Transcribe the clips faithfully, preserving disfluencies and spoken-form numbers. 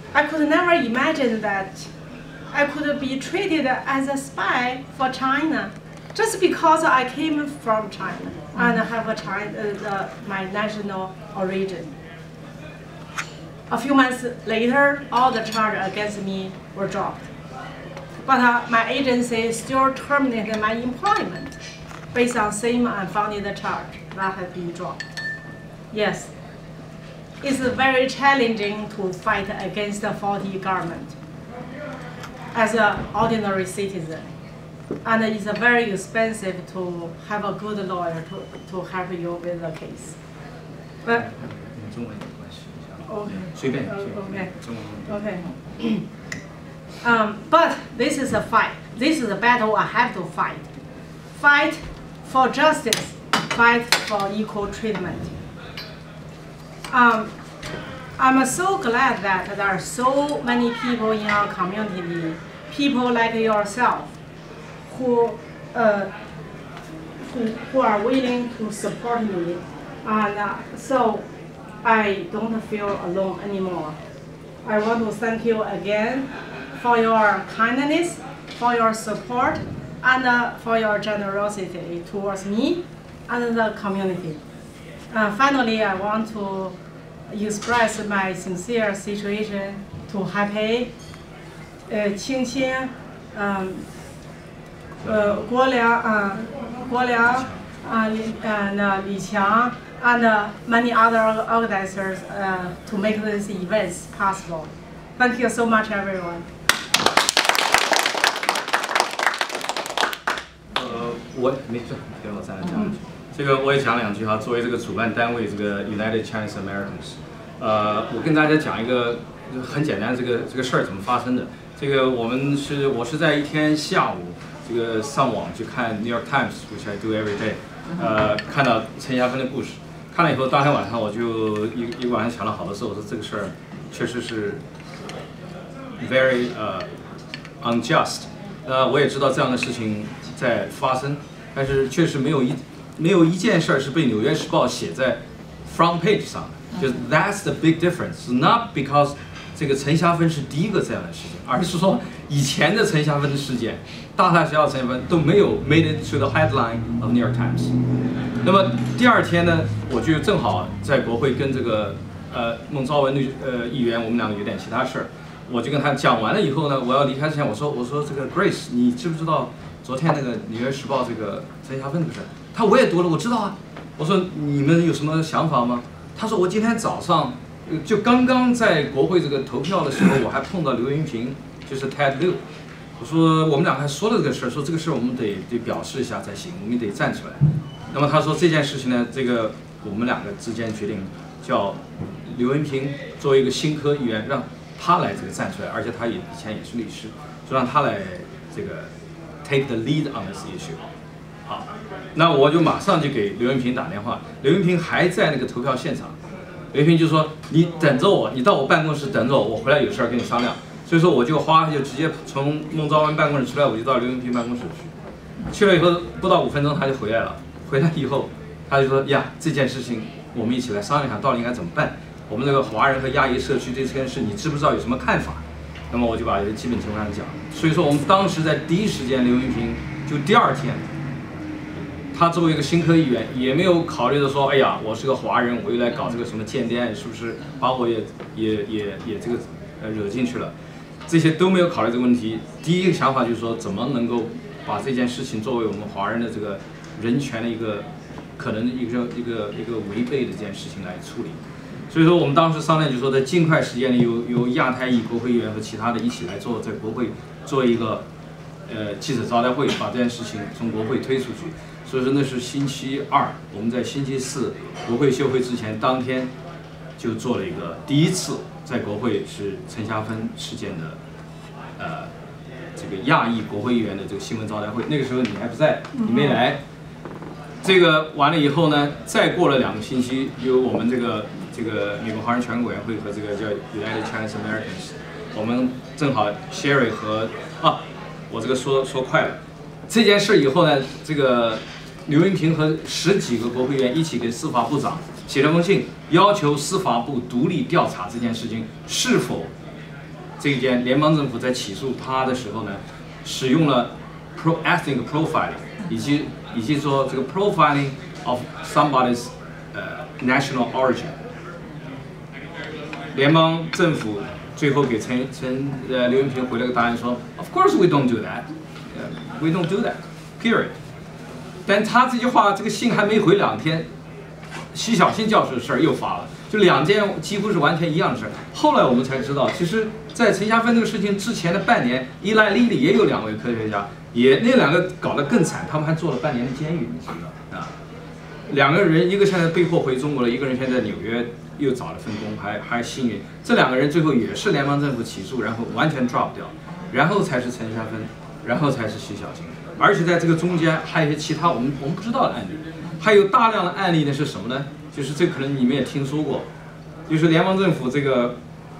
I could never imagine that I could be treated as a spy for China just because I came from China and have a China, uh, my national origin. A few months later, all the charges against me were dropped. But uh, my agency still terminated my employment based on same unfounded charge that had been dropped. Yes, it's very challenging to fight against a faulty government as an ordinary citizen. And it's very expensive to have a good lawyer to, to help you with the case. But, okay. Okay. Okay. Um, but this is a fight. This is a battle I have to fight. Fight for justice. Fight for equal treatment. Um, I'm so glad that there are so many people in our community, people like yourself, who, uh, who, who are willing to support me. And uh, so I don't feel alone anymore. I want to thank you again for your kindness, for your support, and uh, for your generosity towards me and the community. Uh, finally, I want to express my sincere situation to Happy, uh, Qing Qing, um, uh, Guo Liang, uh, Guo Liang, uh, and uh, Li Qiang, and uh, many other organizers uh, to make these events possible. Thank you so much, everyone. 呃，我没事，给我再来讲。这个我也讲两句哈。作为这个主办单位，这个 United Chinese Americans， 呃，我跟大家讲一个很简单，这个这个事儿怎么发生的。这个我们是我是在一天下午，这个上网去看 New York Times，which I do every day， 呃，看到陈霞芬的故事。 看了以后，当天晚上我就一一个晚上想了好多事。我说这个事儿确实是 very 呃、uh, unjust。呃，我也知道这样的事情在发生，但是确实没有一没有一件事儿是被《纽约时报》写在 front page 上的。就是 that's the big difference. Not because 这个陈霞芬是第一个这样的事情，而是说以前的陈霞芬的事件，大大小小陈霞芬都没有 made it to the headline of New York Times。 那么第二天呢，我就正好在国会跟这个呃孟昭文律呃议员，我们两个有点其他事儿，我就跟他讲完了以后呢，我要离开之前，我说我说这个 Grace， 你知不知道昨天那个《纽约时报》这个陈霞芬这个事儿？他我也读了，我知道啊。我说你们有什么想法吗？他说我今天早上就刚刚在国会这个投票的时候，我还碰到刘云平，就是 Ted Lieu。我说我们俩还说了这个事儿，说这个事儿我们得得表示一下才行，我们得站出来。 那么他说这件事情呢，这个我们两个之间决定叫刘文平作为一个新科议员，让他来这个站出来，而且他也以前也是律师，就让他来这个 take the lead on this issue。好，那我就马上就给刘文平打电话，刘文平还在那个投票现场，刘文平就说你等着我，你到我办公室等着我，我回来有事儿跟你商量。所以说我就花就直接从孟昭文办公室出来，我就到刘文平办公室去，去了以后不到五分钟他就回来了。 回来以后，他就说呀，这件事情我们一起来商量一下，到底应该怎么办。我们这个华人和亚裔社区对这件事，你知不知道有什么看法？那么我就把基本情况讲。所以说，我们当时在第一时间，刘云平就第二天，他作为一个新科议员，也没有考虑的说，哎呀，我是个华人，我又来搞这个什么间谍案，是不是把我也也也也这个呃惹进去了？这些都没有考虑这个问题。第一个想法就是说，怎么能够把这件事情作为我们华人的这个 人权的一个可能一个一个一个违背的这件事情来处理，所以说我们当时商量就说，在尽快时间里由由亚太裔国会议员和其他的一起来做，在国会做一个呃记者招待会，把这件事情从国会推出去。所以说那是星期二，我们在星期四国会休会之前当天就做了一个第一次在国会是陈霞芬事件的呃这个亚裔国会议员的这个新闻招待会。那个时候你还不在，你没来。 这个完了以后呢，再过了两个星期，由我们这个这个美国华人全国委员会和这个叫 United Chinese Americans， 我们正好 Sherry 和啊，我这个说说快了，这件事以后呢，这个刘云平和十几个国会议员一起给司法部长写了封信，要求司法部独立调查这件事情是否这一件联邦政府在起诉他的时候呢，使用了 pro ethnic profiling， 以及以及说这个 profiling of somebody's 呃 national origin。联邦政府最后给陈陈呃刘云平回了个答案说 ，Of course we don't do that， 呃 we don't do that，period。但他这句话这个信还没回两天，徐小新教授的事儿又发了。就两件几乎是完全一样的事儿。后来我们才知道，其实，在陈霞芬这个事情之前的半年，伊莱莉莉也有两位科学家，也那两个搞得更惨，他们还坐了半年的监狱，你知道啊？两个人，一个现在被迫回中国了，一个人现在在纽约又找了份工，还还幸运。这两个人最后也是联邦政府起诉，然后完全 drop 掉，然后才是陈霞芬，然后才是徐小新。而且在这个中间还有一些其他我们我们不知道的案例，还有大量的案例呢是什么呢？就是这可能你们也听说过，就是联邦政府这个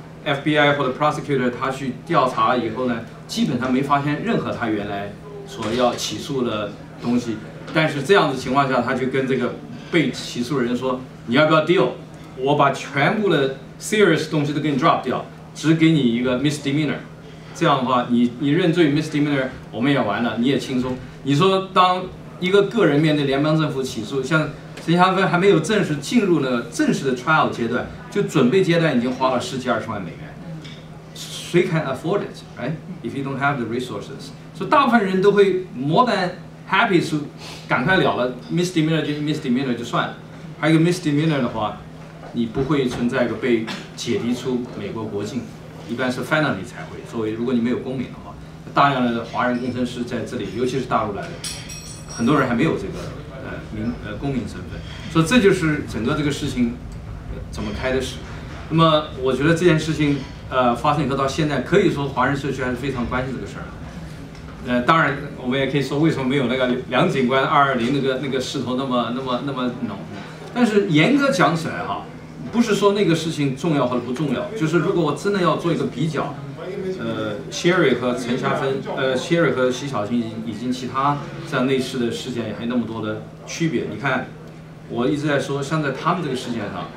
F B I 或者 prosecutor 他去调查以后呢，基本上没发现任何他原来所要起诉的东西。但是这样子情况下，他就跟这个被起诉的人说：“你要不要 deal？ 我把全部的 serious 东西都给你 drop 掉，只给你一个 misdemeanor。这样的话，你你认罪 misdemeanor， 我们也完了，你也轻松。你说当一个个人面对联邦政府起诉，像陈霞芬还没有正式进入那个正式的 trial 阶段，就准备阶段已经花了十几二十万美元。谁 can afford it, right? If you don't have the resources， 所以大部分人都会 more than happy to 赶快了了 misdemeanor 就 misdemeanor 就算了。还有一个 misdemeanor 的话，你不会存在一个被解离出美国国境，一般是 felony 才会。作为如果你没有公民的话，大量的华人工程师在这里，尤其是大陆来的，很多人还没有这个。呃，民呃公民身份，所以这就是整个这个事情、呃、怎么开的始。那么我觉得这件事情呃发生以后到现在，可以说华人社区还是非常关心这个事儿的。呃，当然我们也可以说为什么没有那个梁警官二二零那个那个势头那么那么那么浓。但是严格讲起来哈，不是说那个事情重要或者不重要，就是如果我真的要做一个比较。呃 ，Sherry 和陈霞芬，呃 ，Sherry 和徐小新以及其他这样类似的事件还有那么多的区别。你看，我一直在说，像在他们这个事件上，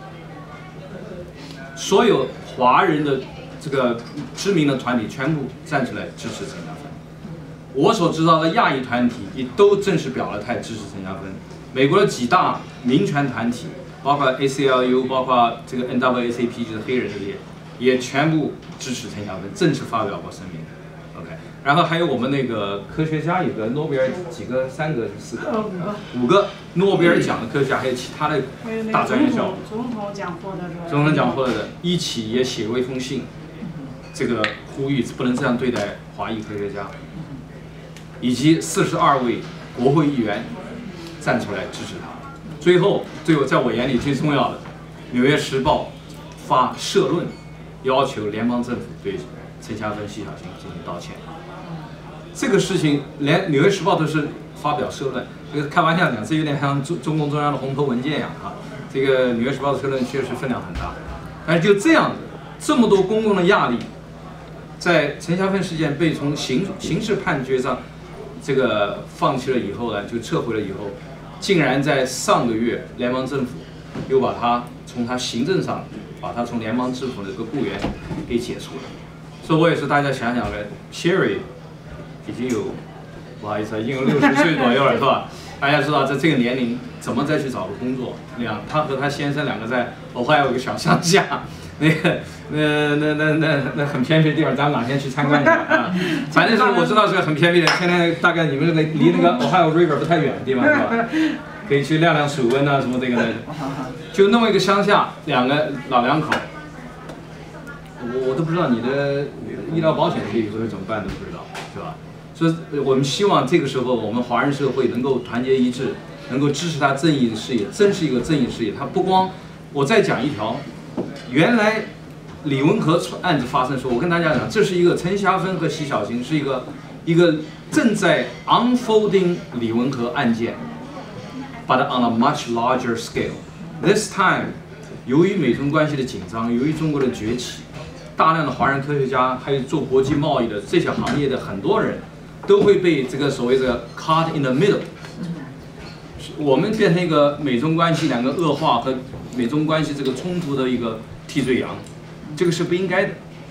所有华人的这个知名的团体全部站出来支持陈霞芬。我所知道的亚裔团体也都正式表了态支持陈霞芬。美国的几大民权团体，包括 A C L U， 包括这个 N double A C P， 就是黑人的列。也全部支持陈霞芬，正式发表过声明。OK， 然后还有我们那个科学家，有个诺贝尔几个，三个四个，五个诺贝尔奖的科学家，还有其他的大专院校， 总统奖获得者， 总统奖获得的，一起也写过一封信，这个呼吁不能这样对待华裔科学家，以及四十二位国会议员站出来支持他。最后，最后在我眼里最重要的，《纽约时报》发社论。要求联邦政府对陈霞芬、徐小新进行道歉。这个事情连《纽约时报》都是发表社论，这个开玩笑讲，这有点像中中共中央的红头文件一样啊。这个《纽约时报》的社论确实分量很大，但是就这样，这么多公共的压力，在陈霞芬事件被从刑刑事判决上这个放弃了以后呢，就撤回了以后，竟然在上个月联邦政府又把他从他行政上。把他从联邦政府的这个雇员给解除了，所以我也是大家想想的 ，Sherry 已经有不好意思，已经有六十岁左右了，是吧？大家知道在这个年龄怎么再去找个工作？两他和他先生两个在俄亥俄一个小乡下，那个那那那那那很偏僻的地方，咱们哪天去参观一下啊？反正是我知道是个很偏僻的，现在大概你们离离那个 Ohio River 不太远的地方，是吧？可以去量量水温啊，什么这个的，就那么一个乡下，两个老两口，我我都不知道你的医疗保险这以后怎么办都不知道，是吧？所以我们希望这个时候我们华人社会能够团结一致，能够支持他正义的事业，真是一个正义事业。他不光，我再讲一条，原来李文和案子发生的时候，我跟大家讲，这是一个陈霞芬和徐小新是一个一个正在 unfolding 李文和案件。But on a much larger scale, this time， 由于美中关系的紧张，由于中国的崛起，大量的华人科学家，还有做国际贸易的这些行业的很多人，都会被这个所谓的 caught in the middle。我们变成一个美中关系两个恶化和美中关系这个冲突的一个替罪羊，这个是不应该的。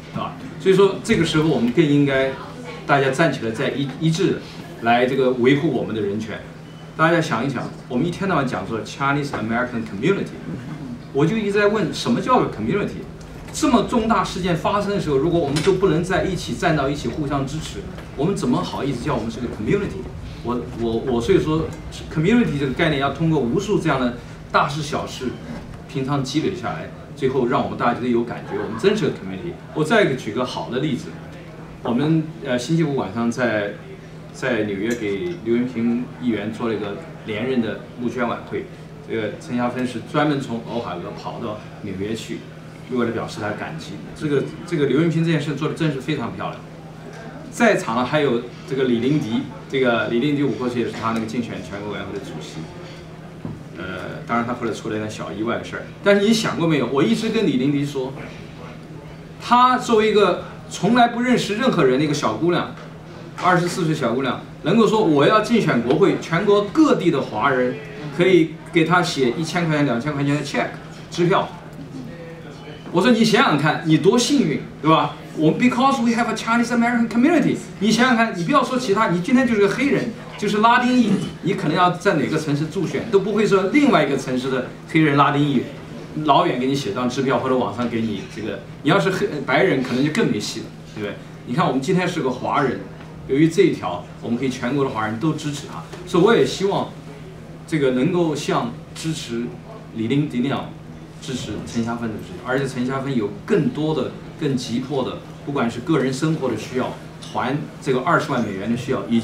啊。所以说这个时候我们更应该大家站起来，在一一致的来这个维护我们的人权。大家想一想，我们一天到晚讲说 Chinese American Community， 我就一直在问什么叫做 community？ 这么重大事件发生的时候，如果我们都不能在一起站到一起互相支持，我们怎么好意思叫我们是个 community？ 我我我所以说 community 这个概念要通过无数这样的大事小事，平常积累下来，最后让我们大家觉得有感觉，我们真是个 community。我再一个举个好的例子，我们呃星期五晚上在在纽约给刘元平议员做了一个连任的募捐晚会，这个陈霞芬是专门从俄亥俄跑到纽约去，为了表示他感激。这个这个刘元平这件事做的真是非常漂亮。在场的还有这个李林迪，这个李林迪我过去也是他那个竞选全国委员会的主席。呃，当然他后来出了一点小意外的事儿。但是你想过没有？我一直跟李林迪说，她作为一个从来不认识任何人的一个小姑娘，二十四岁小姑娘，能够说我要竞选国会，全国各地的华人可以给她写一千块钱、两千块钱的 check 支票。我说你想想看，你多幸运，对吧？我们 because we have a Chinese American community， 你想想看，你不要说其他，你今天就是个黑人，就是拉丁裔，你可能要在哪个城市助选，都不会说另外一个城市的黑人拉丁裔老远给你写张支票，或者网上给你这个。你要是黑白人，可能就更没戏了，对不对？你看我们今天是个华人，由于这一条，我们可以全国的华人都支持他，所以我也希望这个能够像支持李林迪那样支持陈霞芬的事情，而且陈霞芬有更多的、更急迫的，不管是个人生活的需要，还这个二十万美元的需要，以